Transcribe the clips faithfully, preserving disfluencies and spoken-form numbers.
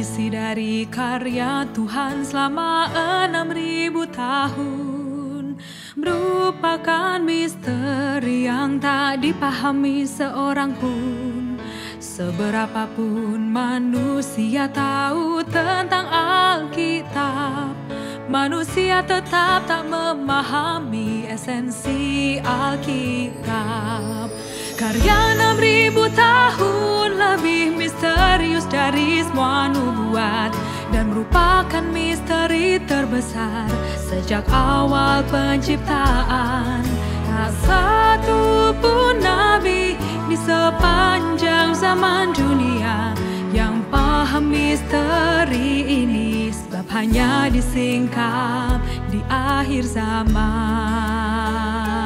isi dari karya Tuhan selama enam ribu tahun merupakan misteri yang tak dipahami seorang pun. Seberapapun manusia tahu tentang Alkitab, manusia tetap tak memahami esensi Alkitab. Karya enam ribu tahun lebih misterius dari semua nubuat dan merupakan misteri terbesar sejak awal penciptaan. Tak satu pun nabi di sepanjang zaman dunia yang paham misteri ini, sebab hanya disingkap di akhir zaman.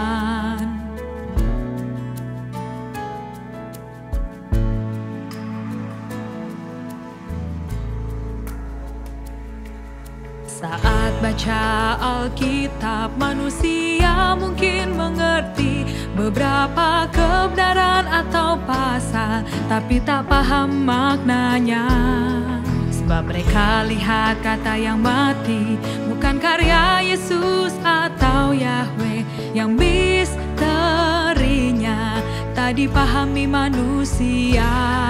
Saat baca Alkitab, manusia mungkin mengerti beberapa kebenaran atau pasal, tapi tak paham maknanya. Sebab mereka lihat kata yang mati, bukan karya Yesus atau Yahweh, yang misterinya tak dipahami manusia.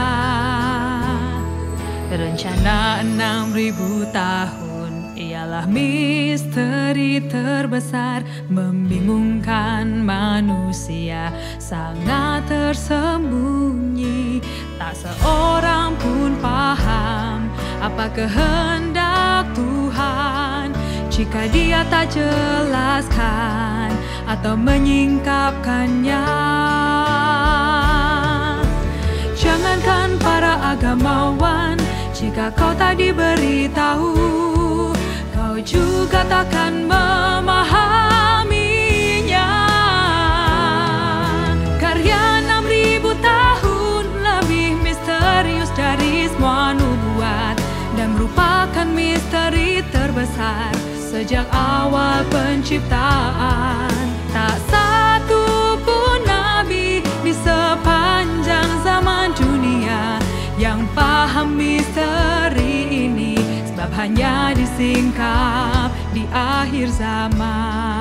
Rencana enam ribu tahun ialah misteri terbesar, membingungkan manusia, sangat tersembunyi. Tak seorang pun paham apa kehendak Tuhan jika Dia tak jelaskan atau menyingkapkannya. Jangankan para agamawan, jika kau tak diberitahu, kau juga takkan memahaminya. Karya enam ribu tahun lebih misterius dari semua nubuat dan merupakan misteri terbesar sejak awal penciptaan. Tak satu pun nabi di sepanjang zaman dunia yang paham misteri ini, sebab hanya disingkap di akhir zaman.